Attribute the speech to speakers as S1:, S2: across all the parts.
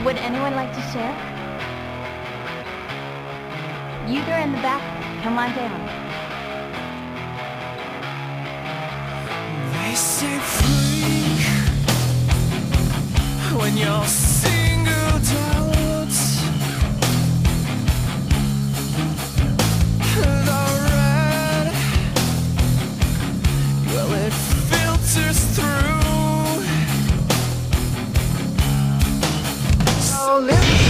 S1: Would anyone like to share? You there in the back, come on down.
S2: They say freak when you're singled out. The red, well, it filters through. So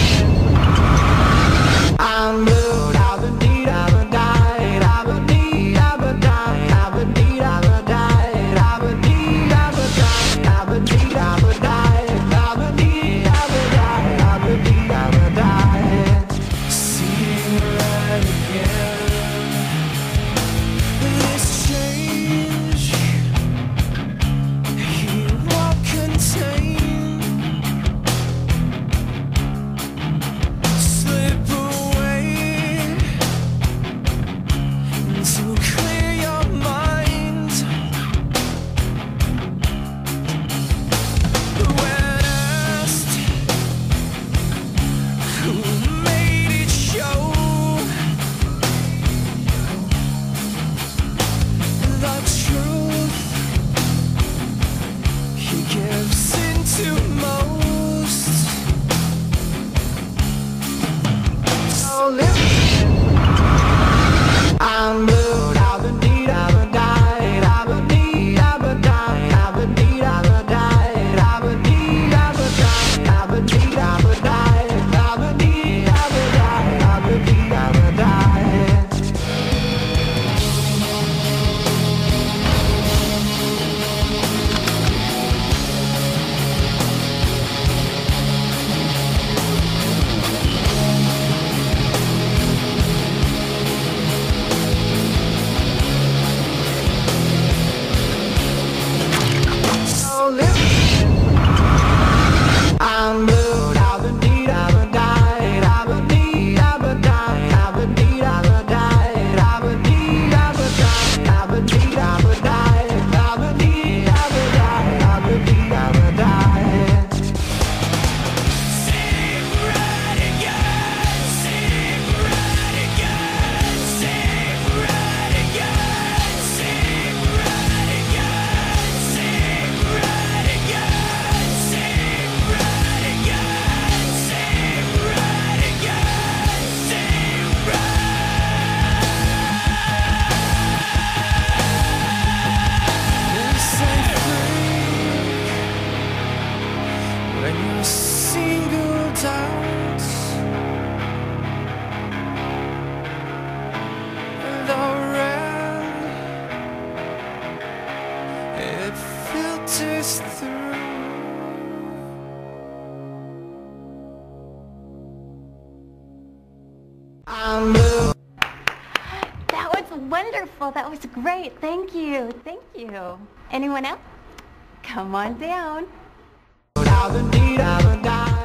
S2: I'm blue, I've been deed, I've been died, I've been deed, I've been died, I've been deed, I've been died, I've been deed, I've been died, I've been deed, I've been died, I've been deed, I've been died, I've been deed, I've been died. Seeing red again. This change he won't contain. Slip away to clear your mind. When asked who made it show, the truth he gives into most. So I'm blue, I've been deed, I've been died, I've been deed, I've been died, I've been deed, I've been died, I've been deed, I've been died, I've been deed, I've been died, I've been deed, I've been died, I've been deed, I've been died. I'm blue, I've been deed, I've been died, I've been deed, I've been died, I've been deed, I've been died, I've been deed, I've been died, I've been deed, I've been died, I've been deed, I've been died, I've been deed, I've been died. Sing red again, sing red again, sing red again, sing red again, sing red again, sing red again, sing red again, sing red. They say freak when you're singled out. The red, it filters through. I'm blue.
S1: That was wonderful. That was great. Thank you. Thank you. Anyone else? Come on down.
S2: I've been deed, I've been died.